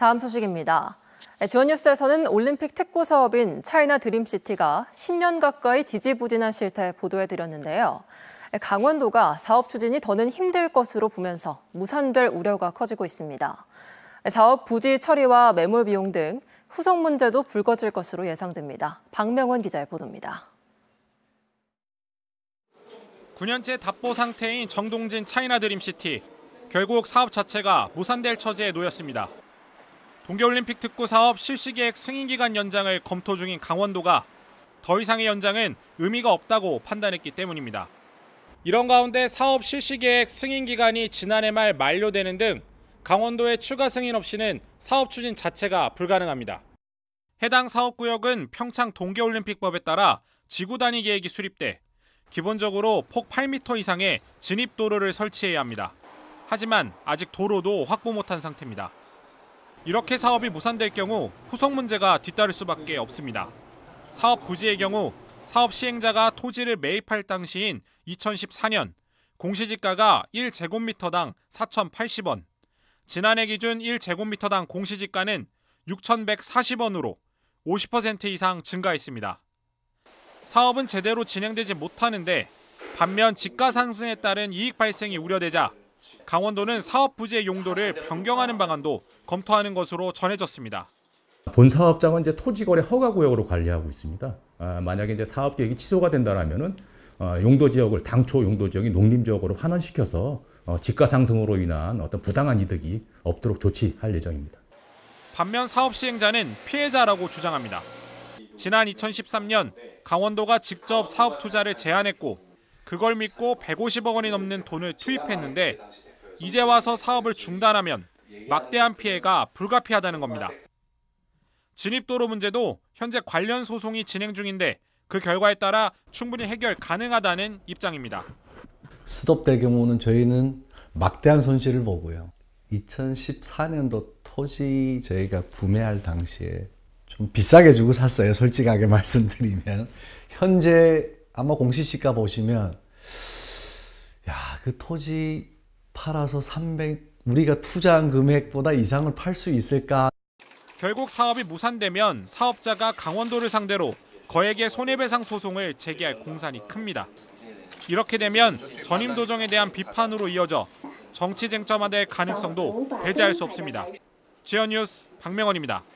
다음 소식입니다. 지원뉴스에서는 올림픽 특구 사업인 차이나 드림시티가 10년 가까이 지지부진한 실태 보도해드렸는데요. 강원도가 사업 추진이 더는 힘들 것으로 보면서 무산될 우려가 커지고 있습니다. 사업 부지 처리와 매몰 비용 등 후속 문제도 불거질 것으로 예상됩니다. 박명원 기자의 보도입니다. 9년째 답보 상태인 정동진 차이나 드림시티. 결국 사업 자체가 무산될 처지에 놓였습니다. 동계올림픽 특구 사업 실시계획 승인기간 연장을 검토 중인 강원도가 더 이상의 연장은 의미가 없다고 판단했기 때문입니다. 이런 가운데 사업 실시계획 승인기간이 지난해 말 만료되는 등 강원도의 추가 승인 없이는 사업 추진 자체가 불가능합니다. 해당 사업구역은 평창 동계올림픽법에 따라 지구 단위 계획이 수립돼 기본적으로 폭 8m 이상의 진입도로를 설치해야 합니다. 하지만 아직 도로도 확보 못한 상태입니다. 이렇게 사업이 무산될 경우 후속 문제가 뒤따를 수밖에 없습니다. 사업 부지의 경우 사업 시행자가 토지를 매입할 당시인 2014년 공시지가가 1제곱미터당 4,080원, 지난해 기준 1제곱미터당 공시지가는 6,140원으로 50% 이상 증가했습니다. 사업은 제대로 진행되지 못하는데 반면 지가 상승에 따른 이익 발생이 우려되자 강원도는 사업 부지의 용도를 변경하는 방안도 검토하는 것으로 전해졌습니다. 본 사업장은 이제 토지거래 허가구역으로 관리하고 있습니다. 만약에 이제 사업 계획이 취소가 된다면은 용도 지역을 당초 용도 지역이 농림 지역으로 환원시켜서 지가 상승으로 인한 어떤 부당한 이득이 없도록 조치할 예정입니다. 반면 사업 시행자는 피해자라고 주장합니다. 지난 2013년 강원도가 직접 사업 투자를 제안했고 그걸 믿고 150억 원이 넘는 돈을 투입했는데 이제 와서 사업을 중단하면 막대한 피해가 불가피하다는 겁니다. 진입도로 문제도 현재 관련 소송이 진행 중인데 그 결과에 따라 충분히 해결 가능하다는 입장입니다. 스톱될 경우는 저희는 막대한 손실을 보고요. 2014년도 토지 저희가 구매할 당시에 좀 비싸게 주고 샀어요. 솔직하게 말씀드리면. 현재 아마 공시지가 보시면 그 토지 팔아서 우리가 투자한 금액보다 이상을 팔 수 있을까? 결국 사업이 무산되면 사업자가 강원도를 상대로 거액의 손해배상 소송을 제기할 공산이 큽니다. 이렇게 되면 전임 도정에 대한 비판으로 이어져 정치 쟁점화될 가능성도 배제할 수 없습니다. 지원뉴스 박명원입니다.